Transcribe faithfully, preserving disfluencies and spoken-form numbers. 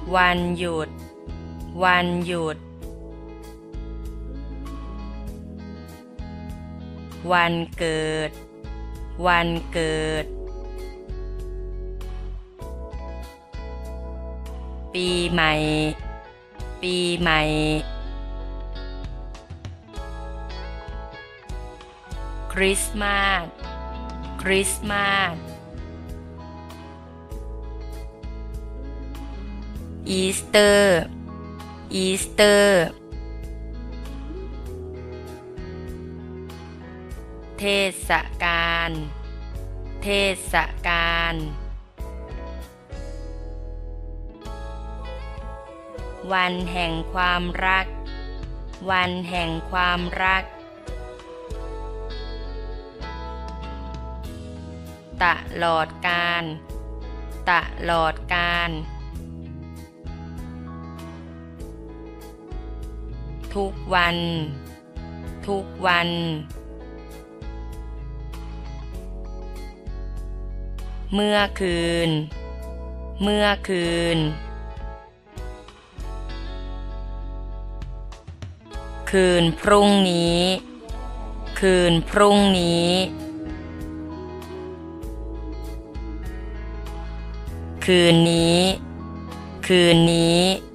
วันหยุดวันหยุดวันเกิดวันเกิดปีใหม่ปีใหม่คริสต์มาสคริสต์มาสอีสเตอร์อีสเตอร์เทศกาลเทศกาลวันแห่งความรักวันแห่งความรักตลอดกาลตลอดกาลทุกวันทุกวันเมื่อคืนเมื่อคืนคืนพรุ่งนี้คืนพรุ่งนี้คืนนี้คืนนี้